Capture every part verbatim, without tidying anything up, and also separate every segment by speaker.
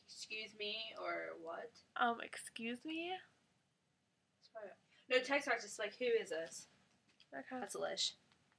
Speaker 1: excuse me or what?
Speaker 2: Um, excuse me?
Speaker 1: No, text her just like, who is this?
Speaker 2: Okay.
Speaker 1: That's Lish.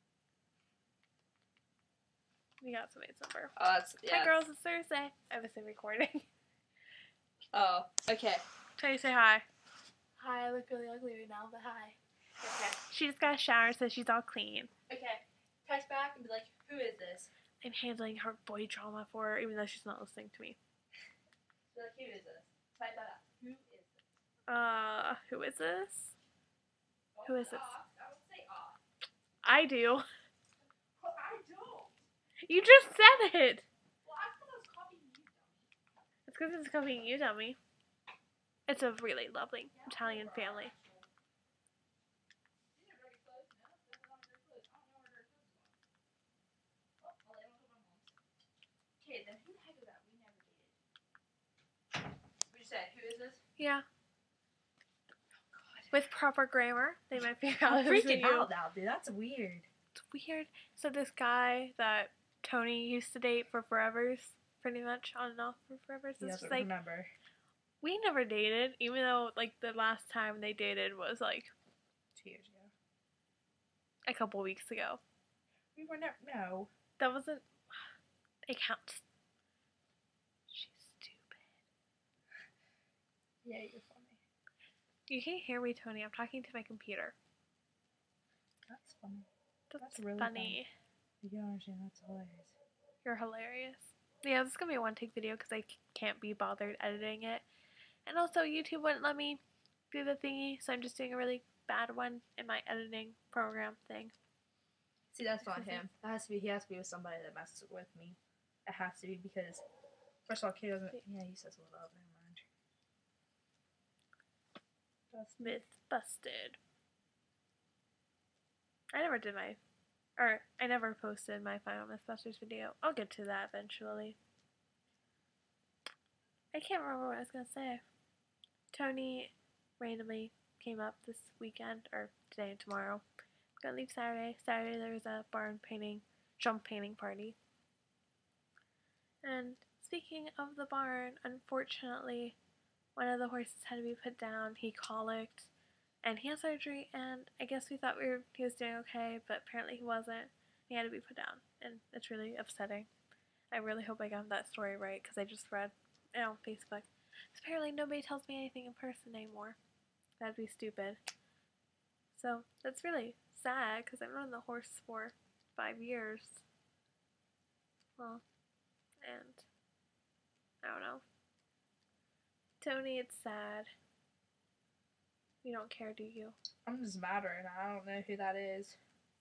Speaker 2: We got somebody's number.
Speaker 1: Oh, that's, yeah.
Speaker 2: Hi girls, it's Thursday. I was in recording.
Speaker 1: Oh, okay.
Speaker 2: Tell you say hi.
Speaker 1: Hi, I look really ugly right now, but hi. Okay.
Speaker 2: She just got a shower, so she's all clean.
Speaker 1: Okay. Text back and be like, who is this?
Speaker 2: I'm handling her boy trauma for her, even though she's not listening to me.
Speaker 1: Be like, who is this? Type that out. Who is this?
Speaker 2: Uh, who is this?
Speaker 1: Don't
Speaker 2: Who is
Speaker 1: say
Speaker 2: this?
Speaker 1: ah. I don't say ah.
Speaker 2: I do.
Speaker 1: Well, I don't.
Speaker 2: You just said it!
Speaker 1: Well, I thought I was copying you, dummy.
Speaker 2: It's because it's copying you, dummy. It's a really lovely Italian family.
Speaker 1: Okay, then who the heck is that? We never dated. What you said? Who is this?
Speaker 2: Yeah.
Speaker 1: Oh, God.
Speaker 2: With proper grammar, they might figure out
Speaker 1: I'm
Speaker 2: this
Speaker 1: freaking
Speaker 2: video.
Speaker 1: out now, dude. That's weird.
Speaker 2: It's weird. So this guy that Tony used to date for Forevers, pretty much on and off for Forevers,
Speaker 1: He
Speaker 2: is
Speaker 1: doesn't
Speaker 2: just like,
Speaker 1: remember.
Speaker 2: we never dated, even though like the last time they dated was like
Speaker 1: Two years ago.
Speaker 2: a couple weeks ago.
Speaker 1: We were never. No.
Speaker 2: That wasn't. It counts. She's stupid.
Speaker 1: Yeah, you're funny.
Speaker 2: You can't hear me, Tony. I'm talking to my computer.
Speaker 1: That's funny.
Speaker 2: That's,
Speaker 1: That's really
Speaker 2: funny.
Speaker 1: You don't understand. That's hilarious.
Speaker 2: You're hilarious. Yeah, this is gonna be a one-take video because I can't be bothered editing it. And also, YouTube wouldn't let me do the thingy, so I'm just doing a really bad one in my editing program thing.
Speaker 1: See, that's not him. That has to be. He has to be with somebody that messes with me. It has to be because, first of all, kid doesn't. Yeah, he says what up. Never mind. That's
Speaker 2: Myth busted. I never did my, or I never posted my final Mythbusters video. I'll get to that eventually. I can't remember what I was gonna say. Tony randomly came up this weekend, or today and tomorrow. I'm gonna leave Saturday. Saturday there was a barn painting, jump painting party. And speaking of the barn, unfortunately, one of the horses had to be put down. He colicked, and he had surgery, and I guess we thought we were, he was doing okay, but apparently he wasn't. He had to be put down, and it's really upsetting. I really hope I got that story right, because I just read it on Facebook. Apparently nobody tells me anything in person anymore. That'd be stupid. So, that's really sad, because I've known the horse for five years. Well, and I don't know. Tony, it's sad. You don't care, do you?
Speaker 1: I'm just mad right now. I don't know who that is.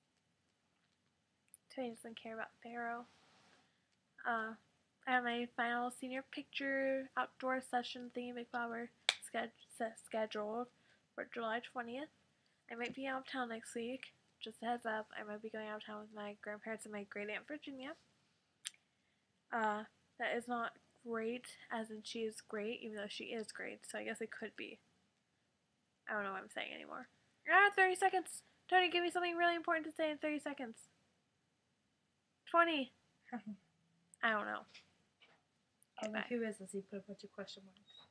Speaker 2: Tony doesn't care about Pharaoh. Uh, I have my final senior picture outdoor session thingy McBobber sched- scheduled for July twentieth. I might be out of town next week. Just a heads up, I might be going out of town with my grandparents and my great aunt Virginia. Uh, that is not great, as in she is great, even though she is great, so I guess it could be. I don't know what I'm saying anymore. Ah, thirty seconds! Tony, give me something really important to say in thirty seconds. twenty. I don't know.
Speaker 1: Okay,
Speaker 2: Okay,
Speaker 1: who is this? He put a bunch of question marks.